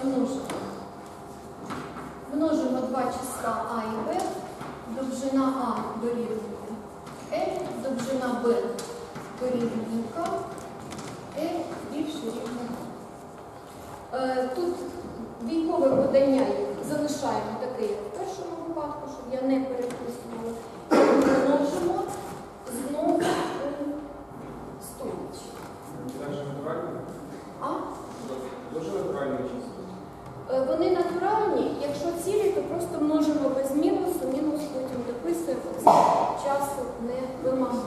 множимо. Множимо два числа А і Б, довжина А дорівнює L, довжина Б дорівнює К, L більше рівня. Тут двійкове подання залишаємо таке, як в першому випадку, щоб я не переписувала. Множимо знову у стовпчик. А? Дуже натуральні числа. Вони натуральні, якщо цілі, то просто множимо без мінусу, мінус потім дописуємо, це часу не вимагає.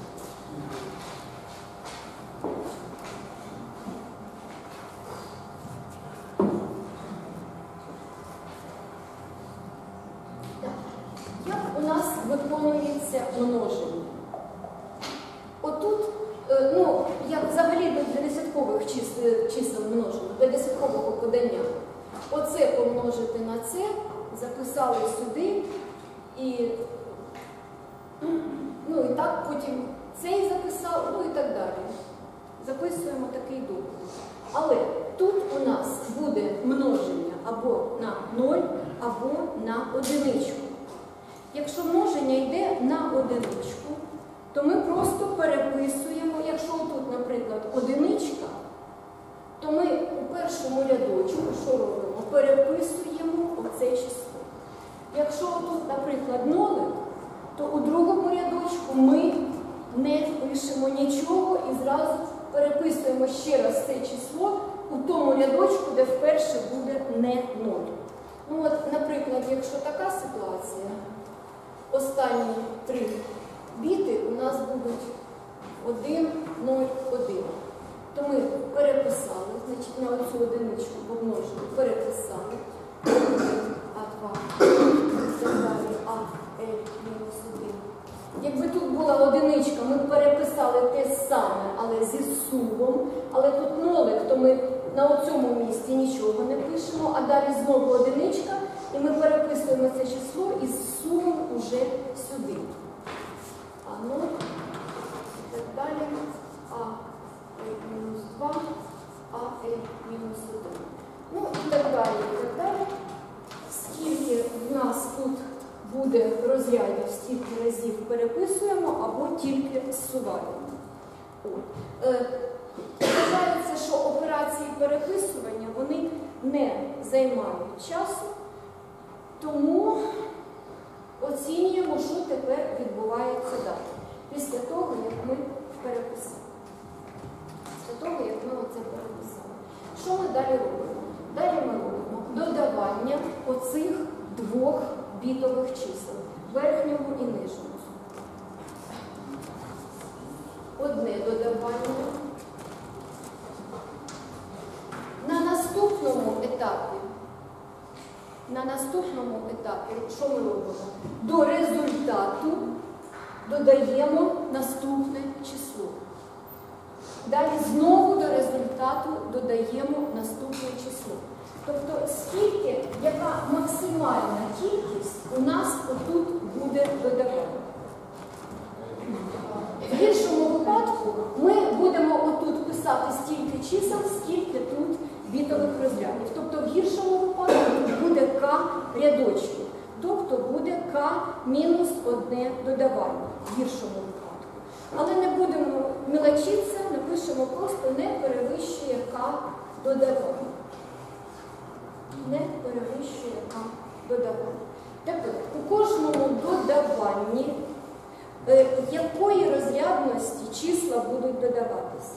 Як у нас виконується множення? Отут, як взагалі до десяткових чисел множимо, до десяткового подання. Оце помножити на це, записали сюди, і так потім цей записав, і так далі. Записуємо такий доклад. Але тут у нас буде множення або на 0, або на одиничку. Якщо множення йде на одиничку, то ми просто переписуємо, якщо тут, наприклад, одиничка, то ми у першому рядочку, що робимо? Переписуємо оце число. Якщо тут, наприклад, нолик, то у другому рядочку ми не пишемо нічого і зразу переписуємо ще раз це число у тому рядочку, де вперше буде не 0. Наприклад, якщо така ситуація, останні 3 біти у нас будуть 1, 0, 1. То ми переписали, значить на оцю одиничку помножили, переписали. А2, так далі, А, L, мінус 1. Якби тут була одиничка, ми переписали те саме, але зі сумом. Але тут нолик, то ми на цьому місці нічого не пишемо, а далі знову одиничка, і ми переписуємо це число і з сумом уже сюди. А0, і так далі, А. Мінус 2, а мінус 1. І так далі, і так далі. Скільки в нас тут буде розрядів, стільки разів переписуємо або тільки зсуваємо. Вважається, що операції переписування, вони не займають часу, тому оцінюємо, що тепер відбувається далі. Після того, як ми переписали. Того, як ми оце переписали. Що ми далі робимо? Далі ми робимо додавання оцих двох бітових чисел, верхнього і нижнього. Одне додавання. На наступному етапі, що ми робимо? До результату додаємо наступне число. Далі знову до результату додаємо наступне число. Тобто, яка максимальна кількість у нас отут буде додавана. В гіршому випадку ми будемо отут писати стільки чисел, скільки тут бітових розрядів. Тобто в гіршому випадку буде К рядочків. Тобто буде К мінус одне додавання в гіршому випадку. Але не будемо мілочитися, напишемо просто не перевищує К додавання. Не перевищує К додавання. Тепер у кожному додаванні якої розрядності числа будуть додаватися?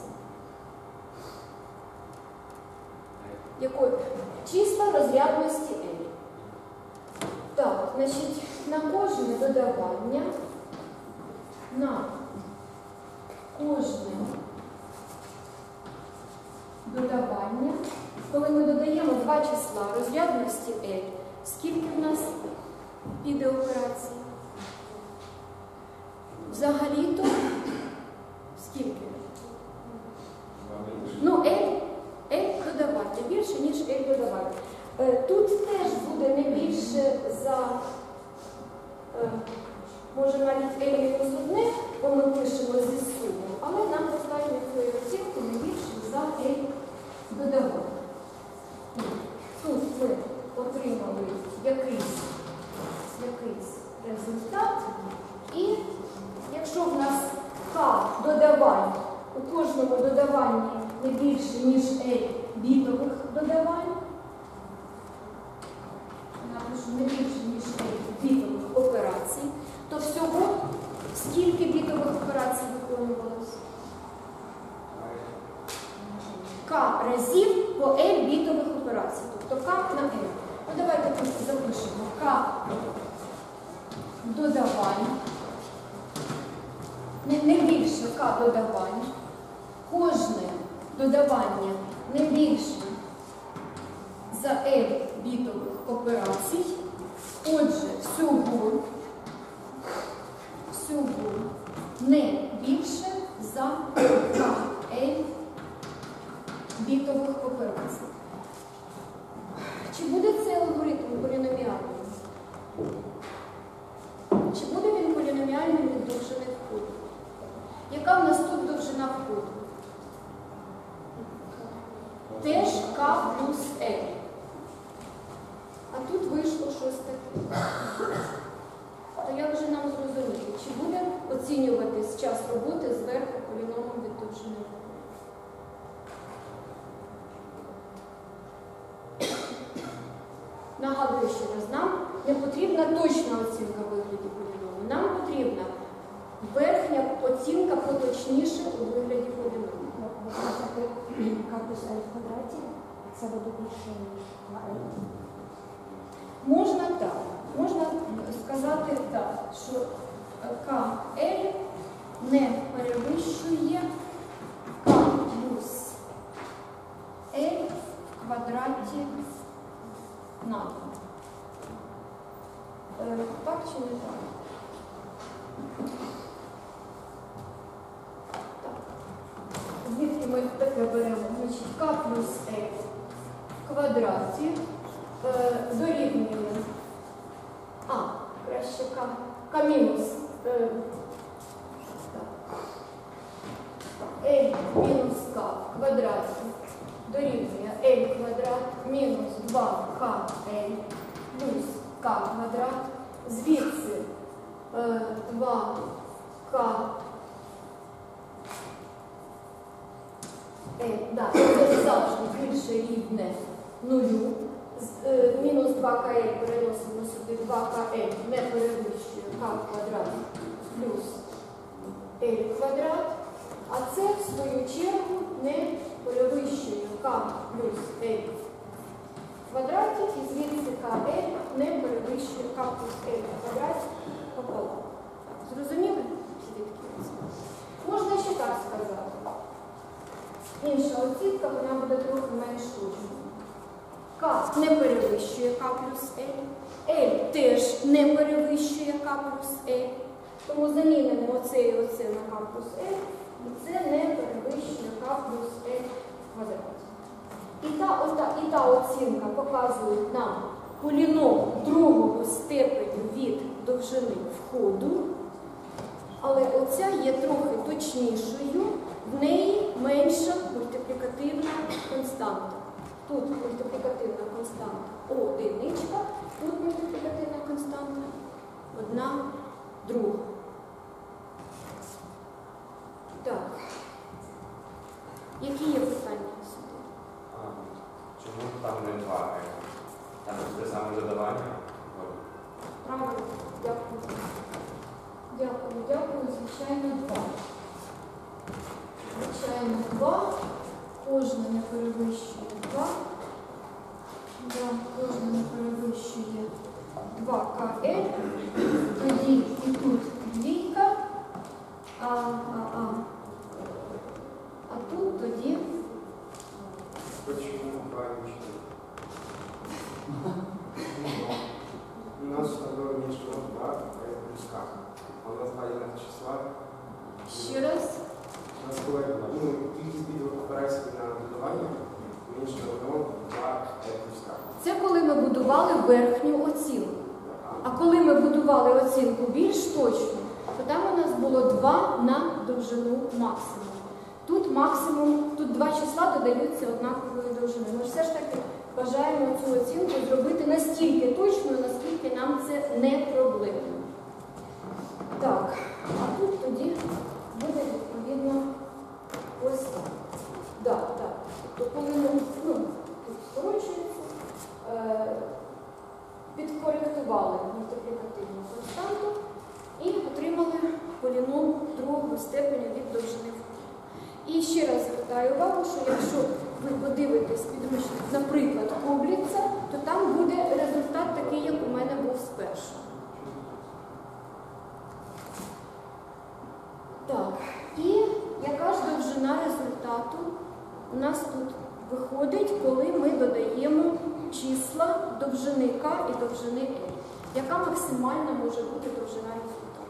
Якої? Числа розрядності L. Так, значить, на кожне додавання, коли ми додаємо два числа розрядності L, скільки в нас піде операції? Взагалі-то скільки? L додавання, більше, ніж L додавання. Тут теж буде не більше за, може навіть L-1, бо ми пишемо зі сумом, але нам достатньо цієї оцінки не більше за L додавання. додавань. У кожному додаванні не більше, ніж L бітових додавань. Напишу не більше, ніж L бітових операцій. То всього скільки бітових операцій виконувалося? К разів по L бітових операцій. Тобто К на L. Ну, давайте просто запишемо. К додавань. Не більше К додавань. Кожне додавання не більше за L бітових операцій. Отже, всього не більше за KL бітових операцій. Чи буде цей алгоритм поліноміальним? Чи буде він поліноміальним від довжини входу? Яка в нас тут довжина входу? Теж К плюс L. А тут вийшло щось таке. То як же нам зрозуміти, чи буде оцінюватись час роботи зверху поліномом від довжини входу? Нагадую ще раз, нам не потрібна точна оцінка в вигляді поліному. Нам потрібна верхня оцінка поточніше у вигляді поліному. K плюс L в квадраті, це буде більше, ніж L. Можна так. Можна сказати так, що KL не перевищує K плюс L в квадраті на 2. Так чи не так? Звідки ми таке беремо? Значить, К плюс L в квадраті дорівнює краще К мінус L мінус К в квадраті дорівнює L квадрат мінус 2KL плюс К квадрат. Звідси 2К це завжди більше рівне нулю. Мінус 2КЛ переносимо сюди, 2КЛ не перевищує К квадрат плюс L квадрат, а це, в свою чергу, не перевищує К плюс L в квадраті, і звідси КЛ не перевищує К плюс L в квадраті пополам. Зрозуміли? Можна ще так сказати. Інша оцінка, вона буде трохи менш точною. К не перевищує К плюс L. L теж не перевищує К плюс L. Тому замінимо оце і оце на К плюс L. І це не перевищує К плюс L в квадраті. І та оцінка показує нам поліном другого степеню від довжини входу. Але оця є трохи точнішою. В неї менша мультиплікативна константа. Тут мультиплікативна константа одиничка, тут мультиплікативна константа 1/2. Так. Які є питання сюди? Чому там не 2? Там те саме додавання? Правильно, дякую. Дякую. Звичайно, 2. Звичайно, 2. Кожна не перевищує 2. Кожна не перевищує 2КЛ. Тоді і тут двійка. А тут тоді. Почему правильно считать? У нас было меньше 2, плюс К. А у нас 2 единых числа. Ще раз. У нас было, кількість бітових операцій на додавання менше 1, 2, плюс К. Це коли ми будували верхню оцінку. А коли ми будували оцінку більш точно, то там у нас було 2 на довжину максимум. Тут максимум, тут 2 числа додаються однакової довжини. Ми все ж таки бажаємо цю оцінку зробити настільки точною, наскільки нам це не проблемно. Так, а тут тоді буде відповідно поліном скорочується, підкоректували мультиплікативну константу і отримали поліном другого степеня від довжини входу. І ще раз звертаю увагу, що якщо ви подивитесь підручник, наприклад, Кобліца, то там буде результат такий, як у мене був спершу. Так, і яка ж довжина результату у нас тут виходить, коли ми додаємо числа довжини К і довжини L? Яка максимальна може бути довжина результату?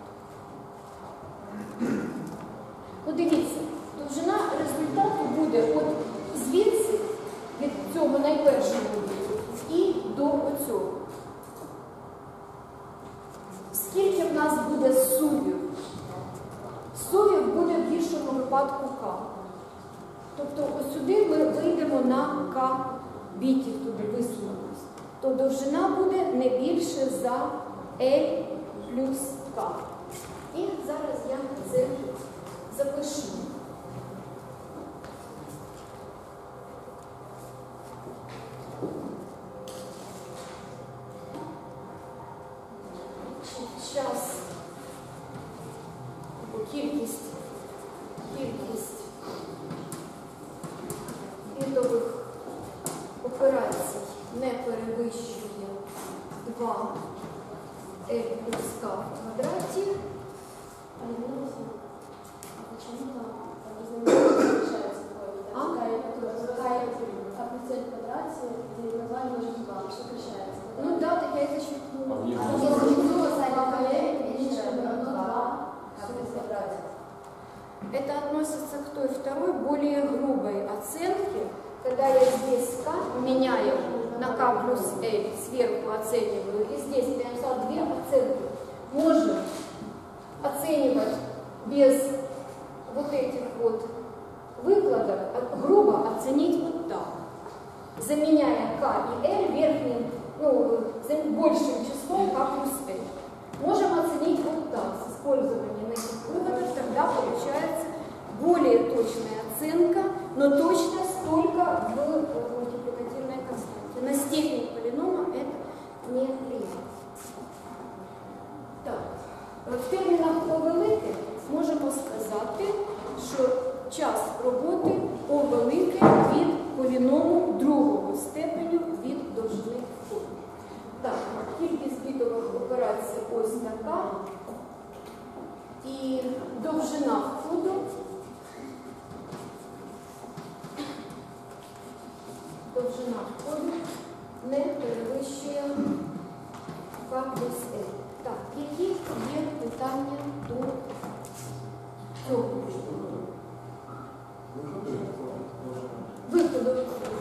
Ну, дивіться, довжина результату буде от звідси, від цього найпершого і до оцього. Скільки в нас буде сувів? Сувів буде в більшому випадку К. Тобто ось сюди ми вийдемо на К бітів, туди висунемось. То довжина буде не більше за L плюс К. І зараз я це запишу. Час або кількість бітових операцій не перевищує 2 L плюс K в квадраті. Ну да, так я и зачеркнула. Это относится к той второй, более грубой оценке, когда я здесь К меняю на К плюс L, сверху оцениваю, и здесь я написала две оценки. Можно оценивать без вот этих вот выкладок, грубо оценить вот так, заменяя К и L верхним, большим числом К плюс L. Можем оценить вот так, с использованием этих выводов, тогда получается более точная оценка, но точность только в мультипликативной константе. На степень полинома это не влияет. Так, в термінах О-велике можемо сказати, що час роботи О-велике від поліному другого степеню від довжини входу. Так, кількість бітових операцій ось така. І довжина входу не перевищує К плюс L. Так, які є питання до цього? Виходу.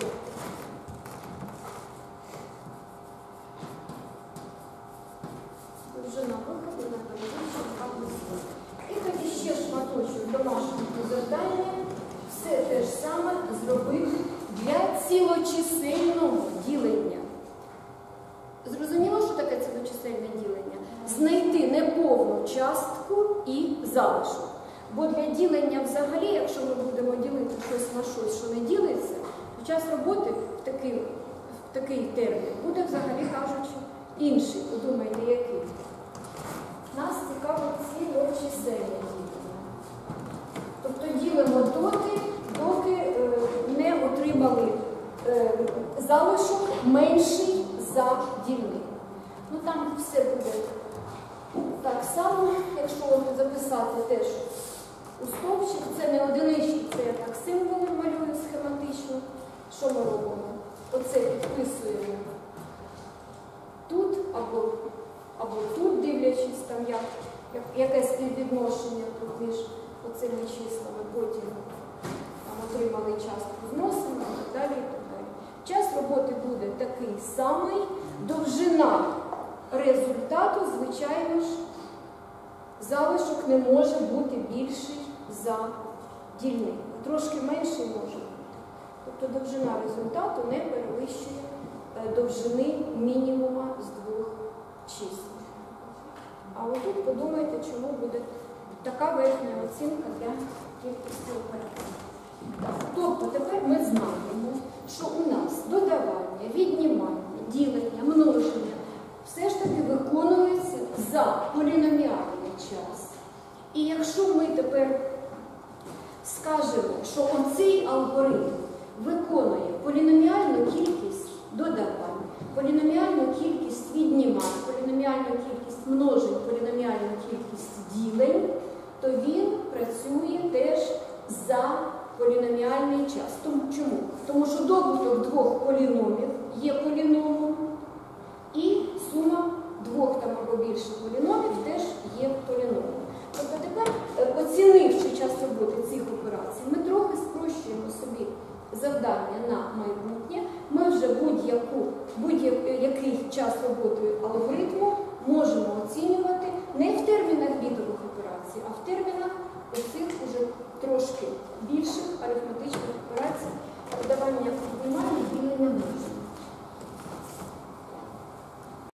Довжина виходу не перевищує К плюс L. І тоді ще шматочок домашнього завдання. Все те ж саме зробити для цілочисельного ділення. Зрозуміло, що таке цілочисельне ділення? Знайти неповну частку і залишок. Бо для ділення взагалі, якщо ми будемо ділити щось на щось, що не ділиться, то час роботи в такий термін буде, взагалі кажучи, інший. Подумайте, який. Нас цікавить цілочисельне ділення. Тобто ділимо доки не отримали залишок менший за дільник. Ну там все буде так само, якщо записати теж у стовпчик, це не одинички, це я так символи малюю схематично. Що ми робимо? Оце підписуємо тут або тут, дивлячись, там яке співвідношення тут між оцими числами, потім там отримали частку, зносимо і так далі, і так далі. Час роботи буде такий самий, довжина результату, звичайно ж, залишок не може бути більший за дільник. Трошки менший може бути. Тобто довжина результату не перевищує довжини мінімума з двох чисел. А отут подумайте, чому буде така верхня оцінка для кількості операцій. Тобто тепер ми знаємо, скажемо, що оцей алгоритм виконує поліноміальну кількість додавань, поліноміальну кількість віднімань, поліноміальну кількість множень, поліноміальну кількість ділень, то він працює теж за поліноміальний час. Чому? Тому що добуток двох поліномів є поліномом, і сума двох там або більше поліномів теж є поліномом. Тобто тепер, оцінивши час роботи цих операцій, ми трохи спрощуємо собі завдання на майбутнє. Ми вже будь-який час роботи алгоритму можемо оцінювати не в термінах